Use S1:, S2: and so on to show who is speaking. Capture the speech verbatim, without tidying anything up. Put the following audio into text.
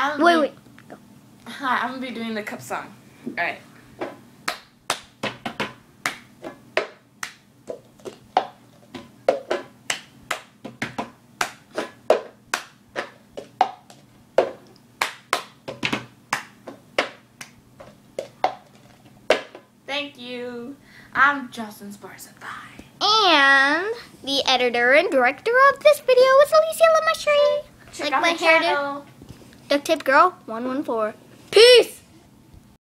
S1: I'm
S2: wait,
S1: be,
S2: wait. Go.
S1: Hi, I'm gonna be doing the cup song. All right. Thank you. I'm Jocelyn Sparsa. Bye.
S2: And the editor and director of this video is Alicia Lemastry.
S1: Check
S2: Like
S1: out
S2: my
S1: my
S2: hairdo.
S1: channel.
S2: Duct Tape Girl one one four. Peace!